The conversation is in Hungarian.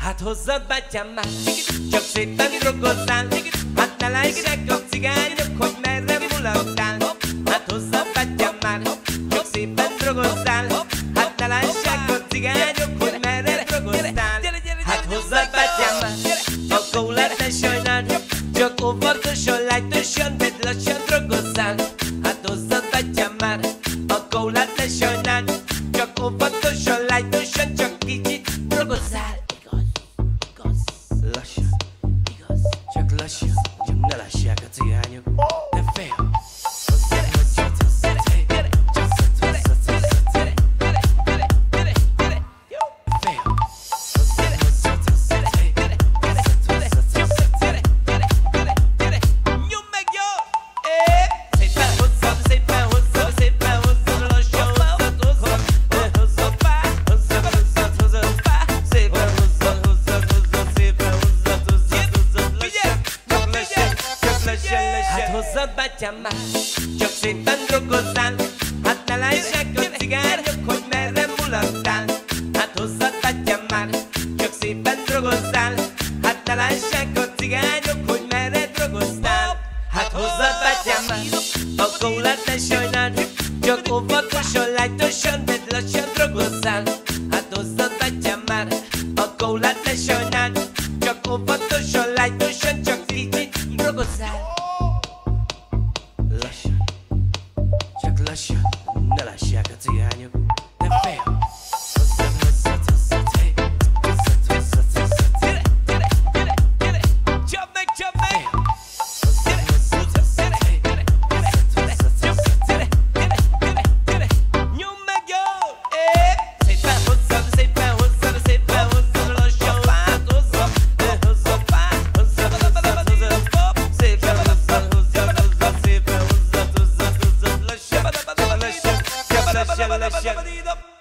Hát hozzad, bátyám már, csak szépen drogozzál. Hát ne lássák a cigányok, hogy merre mulattál. Hát hozzad, bátyám már, csak szépen drogozzál. Hát ne lássák a cigányok, hogy merre drogozzál. Hát hozzad, bátyám már, a kólát ne sajnáld, csak óvatosan, lájtosan, de lassan drogozzál. Hát hozzad, bátyám már, a kólát ne sajnáld, csak óvatosan, lájtosan, csak kicsit drogozzál. Lassan, igaz, csak lassan, csak ne lássák a cigányok, de fél. Hát hozzad, bátyám már, csak szépen drogozzál. Hát ne lássák a cigányok, hogy merre mulattál. Hát hozzad, bátyám már, csak szépen drogozzál. Hát ne lássák a cigányok, hogy merre drogoztál. Hát hozzad, bátyám már, a kólát ne sajnáld, csak óvatosan, lájtosan, de lassan drogozzál. Hát hozzad, bátyám már, a kólát ne sajnáld, csak óvatosan, lájtosan, csak kicsit drogozzál. Lassan, csak lassan, ne lássák a cigányok, de fél. Hozzad, hozzad, hozzad, hey. Hozzad, hozzad, hozzad, gyere, gyere, gyere, gyere. Csapd meg, csapd meg. Hozzad, hozzad, hozzad, hey. Hozzad, hozzad, hozzad, gyere, gyere, gyere, gyere. Nyomd meg, jó! Szépen hozzad, szépen hozzad, szépen hozzad, lassan hozzad, hozzad, hozzad, hozzad, hozzad, hozzad, hopp. Szépen hozzad, hozzad, hozzad, szépen hozzad, hozzad, hozzad, lassan, lassan, lassan, lassan, lassan.